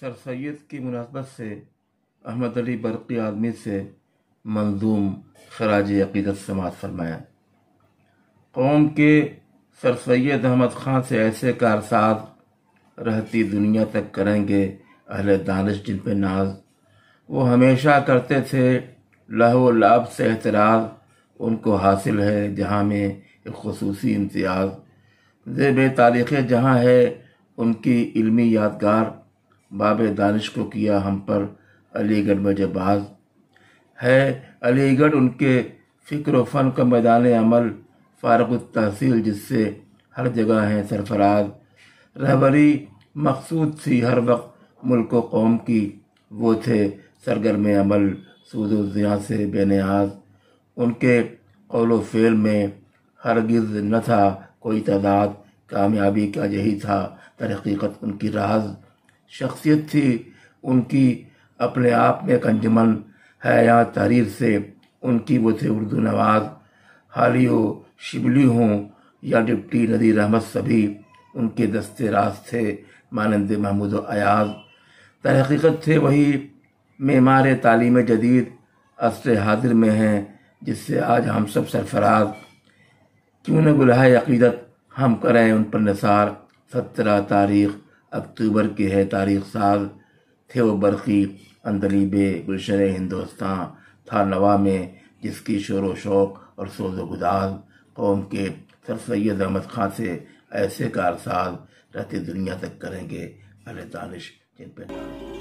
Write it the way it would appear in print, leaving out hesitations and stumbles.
سر سید کی مناسبت سے احمد علی برقی اعظمی سے منظوم خراج عقیدت سماعت فرمایا۔ قوم کے سر سید احمد خان سے ایسے کارساز رہتی دنیا تک کریں گے اہل دانش جن پہ ناز، وہ ہمیشہ کرتے تھے لہو و لعب سے احتراز، ان کو حاصل ہے جہاں میں ایک خصوصی امتیاز، زیب تاریخ جہاں ہے ان کی علمی یادگار، باب دانش کو کیا ہم پر علی گڑھ میں جب باز ہے، علی گڑھ ان کے فکر و فن کا میدان عمل، فارغ التحصیل جس سے ہر جگہ ہیں سرفراز، رہبری مقصود تھی ہر وقت ملک و قوم کی، وہ تھے سرگرم عمل سود و زیاں سے بے نیاز، ان کے قول و فعل میں ہرگز نہ تھا کوئی تضاد، کامیابی کا یہی تھا در حقیقت ان کی راز، شخصیت تھی ان کی اپنے آپ میں ایک انجمن، ہے یہاں تحریر سے ان کی وہ تھے اردو نواز، حالی و شبلی ہوں یا ڈپٹی نذیر احمد سبھی ان کے دستے راز تھے مانند محمود و ایاز، در حقیقت تھے وہی معمار تعلیم جدید عصر حاضر میں ہیں جس سے آج ہم سب سرفراز، کیوں نہ گلہائے عقیدت ہم کریں ان پر نثار، 17 تاریخ اکتوبر کی ہے تاریخ ساز، تھے وہ برقی عندلیب گلشن ہندوستاں، تھا نوا میں جس کی شور و شوق اور سوز و گداز، قوم کے سر سید احمد خان سے ایسے کارساز رہتی دنیا تک کریں گے اہل دانش جن پہ ناز۔